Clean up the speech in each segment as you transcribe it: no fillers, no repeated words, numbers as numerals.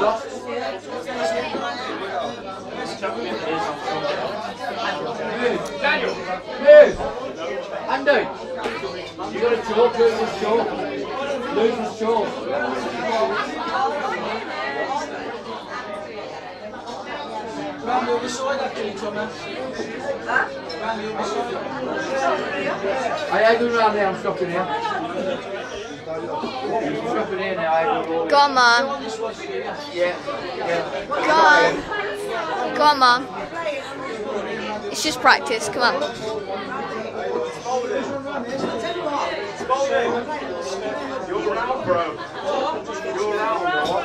Daniel, move! Andy, you got to talk, lose his jaw. Lose his jaw. Round the other side, actually, Thomas. Huh? Round the other side. I ain't going round there, I'm stopping here. I'm stopping here now, I ain't going. Go on, Mum. Yeah. Go on. Go on, Mum. It's just practice, come on. You're out, bro. You're out, bro.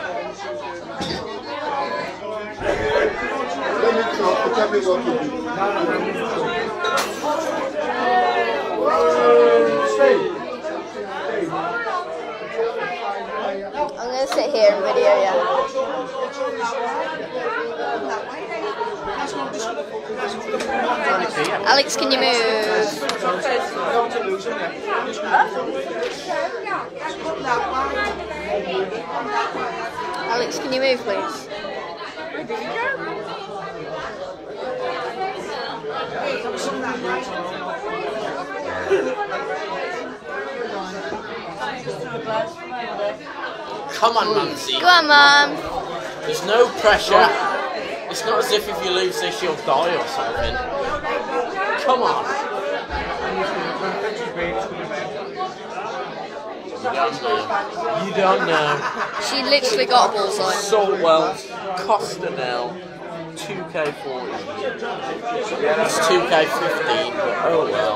Tell me what to do. I'm going to sit here and video you. Alex, can you move? Alex, can you move, please? Come on, Nancy. Go on, Mum. There's no pressure. It's not as if you lose this, you'll die or something. Come on. You don't know. She literally got a bullseye. Saltwell, Costanel, 2K40. It's 2K15, but oh well.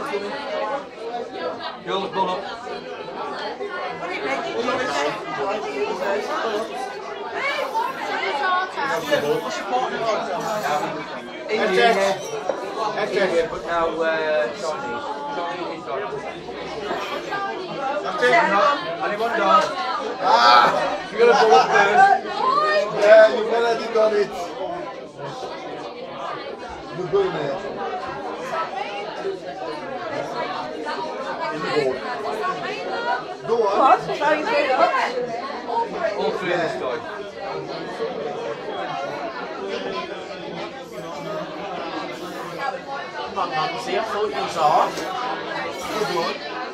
You'll pull up. But now, Johnny is on. Anyone done? You got a ball first. Yeah, you've already done it. Good going, man. Go on. What? How you do that? All three this time. Come on, Nancy, I thought you was hard. Good one.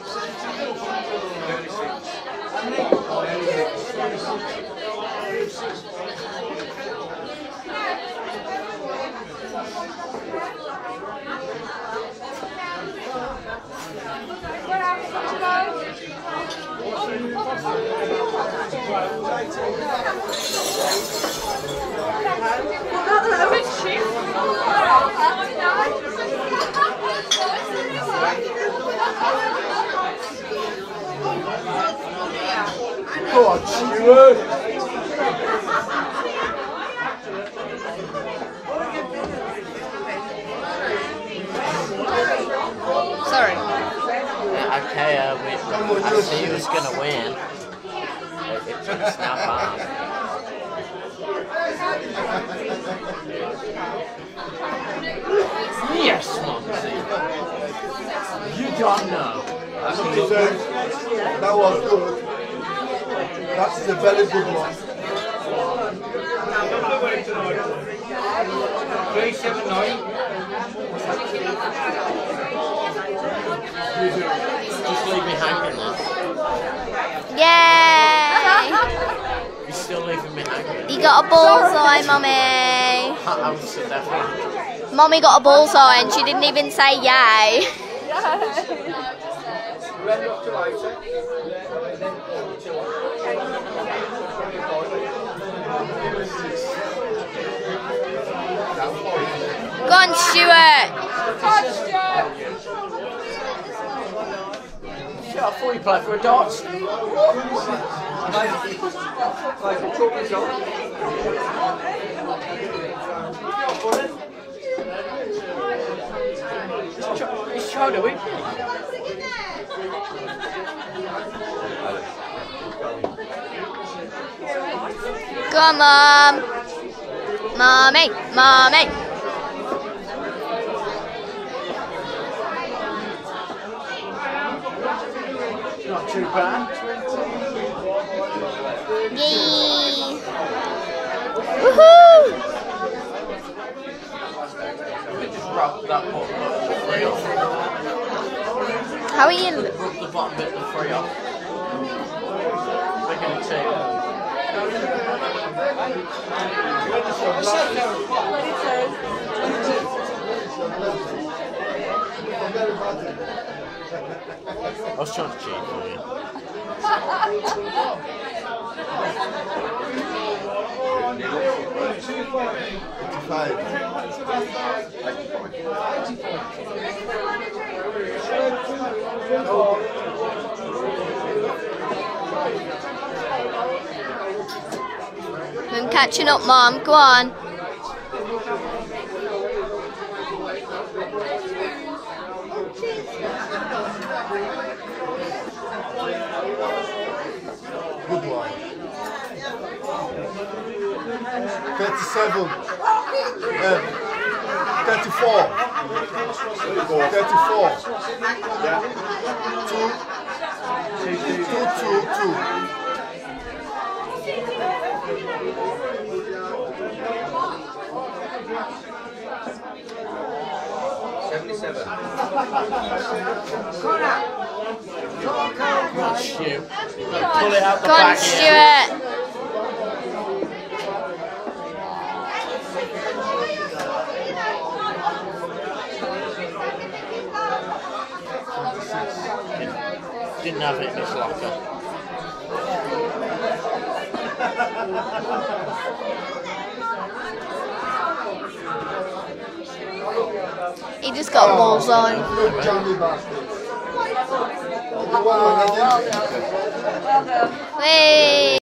Go on, Stuart. Sorry. Yeah, okay, I see who's going to win. It's not bad. Yes, Monty. You don't know. That was good. That's a very good one. 379. Just leave me hanging there. Yay! You're still leaving me hanging. You got a bullseye, Mummy. I'm so definitely. Mummy got a bullseye and she didn't even say yay. Go on, Stuart. Yeah, I thought you played for a darts. It's child, are we? Go on, Mum. Mummy, Mummy. Not too bad. Yay. 3 off. Making it 2. I was trying to cheat for you. I'm catching up, Mom. Go on. Good one. 37. 34. 34. Yeah. 2. Come on, Stu. Pull it out the Go on, back here. Stuart. Didn't have it in his locker. He just got balls on. Good jammy bastard. Hey.